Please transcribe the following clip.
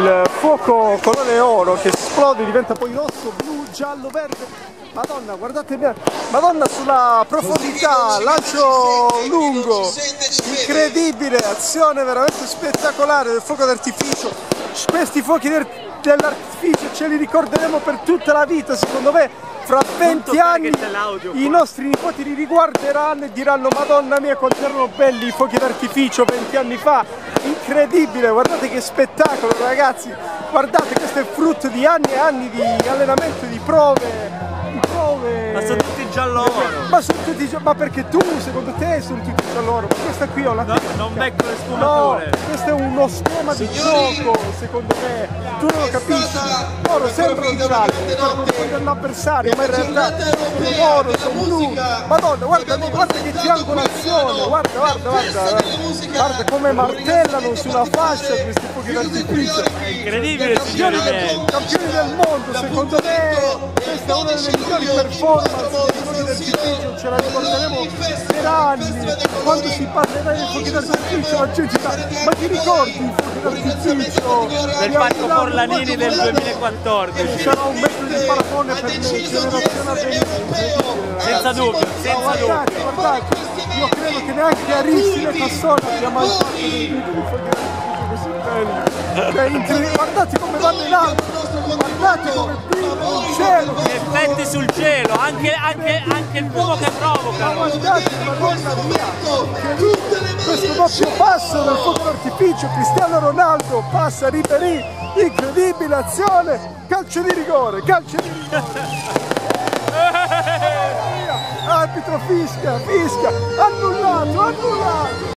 il fuoco colore oro che esplode, diventa poi rosso, blu, giallo, verde. Madonna, guardate bene, Madonna sulla profondità, lancio lungo, incredibile, azione veramente spettacolare del fuoco d'artificio. Questi fuochi dell'artificio ce li ricorderemo per tutta la vita, secondo me. Fra 20 anni i nostri nipoti li riguarderanno e diranno: Madonna mia, quanto erano belli i fuochi d'artificio 20 anni fa, incredibile, guardate che spettacolo ragazzi, guardate, questo è frutto di anni e anni di allenamento, di prove. Ma sono tutti giallo oro. Ma perché tu, secondo te, sono tutti giallo oro? Ma questa qui ho la tecnica. Non becco le sfumature. No, questo è uno schema di gioco, secondo me. Tu non lo capisci. Loro sembrano gialli, sembrano l'avversario, ma in realtà sono oro, sono blu. Madonna, guarda che triangolazione, guarda come martellano sulla fascia questi fuochi d'artificio. Incredibile, signori miei. Campioni del mondo, secondo me. Questa è una delle migliori performance dei fuochi d'artificio, ce la ricorderemo per anni. Quando si parlerà dei fuochi d'artificio la gente dirà: ma ti ricordi i fuochi d'artificio Del Parco Forlanini del 2014? Sarà un metro di paragone per le generazioni a venire. Senza dubbio, senza dubbio. Guardate, io credo che neanche Aristide Cassola abbia mai fatto dei video di fuochi d'artificio così belli. Guardate come vanno in alto, guardate come brilla il cielo. Effetti sul cielo, anche il fumo che provoca. Guardate, Madonna mia, questo doppio passo del fuoco d'artificio, Cristiano Ronaldo passa Ribéry, incredibile azione, calcio di rigore. Arbitro fischia, annullato.